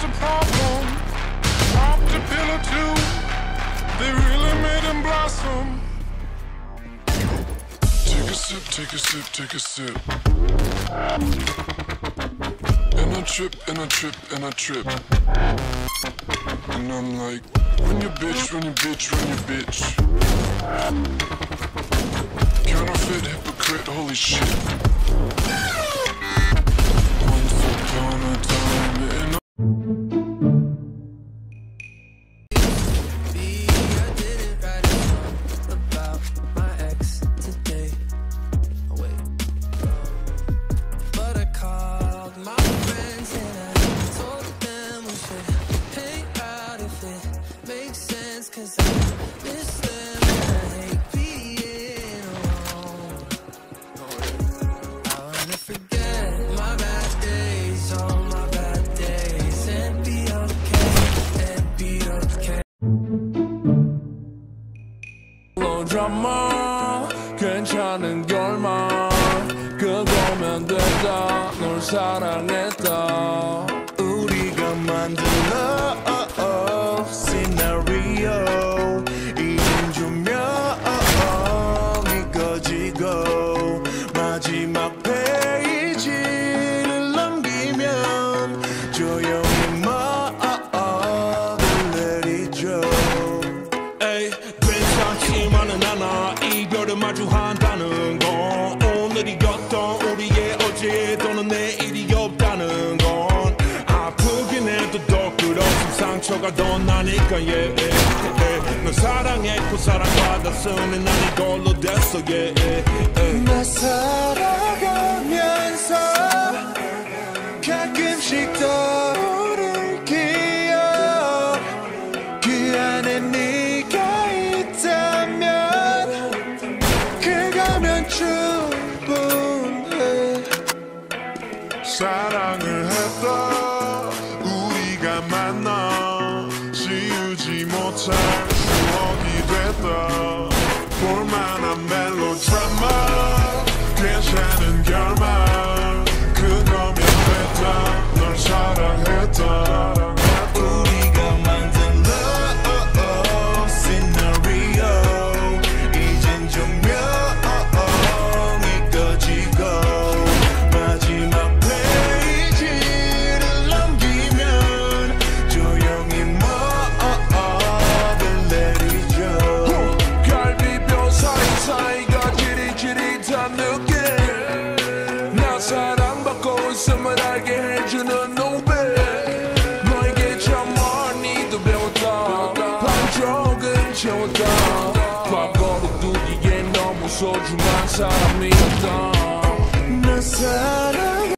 a problem. Popped a pill or two, they really made him blossom. Take a sip, take a sip, take a sip. And I trip, and I trip, and I trip. And I'm like, run your bitch, run your bitch, run your bitch. Counterfeit, hypocrite, holy shit. Once upon a time in 드라마 괜찮은 결말 그거면 됐다 널 사랑했다 우리가 만든 love scenario 이젠 조명이 꺼지고 마지막 페이지를 넘기면 조용히 마음을 내리죠. 에이 괜찮지만은 않아 이별을 마주한다는 건 오늘이었던 우리의 어제 또는 내일이 없다는 건 아프긴 해도 더 끝없음 상처가 더 나니까 널 사랑했고 사랑받았으니 난 이걸로 됐어 나 살아가면서 가끔씩 떠오를 기억 그 안에 네가 있다면 그거면 충분해. 사랑을 했다 우리가 만나 지우지 못할 추억이 됐다 볼만한 멜로드라마 괜찮은 결말 그거면 됐다 널 사랑했다 우리가 만든 love scenario 이젠 조명이 꺼지고 마지막 페이지를 넘기면 조용히 마음을 내리죠. 갈비뼈 사이사이가 지릿지릿한 느낌 나 사랑받고 있음을 알게 해주는 노래 너에게 참 많이도 배웠다 반쪽은 채웠다 과거로 두기엔 너무 소중한 사람이었다 나 사랑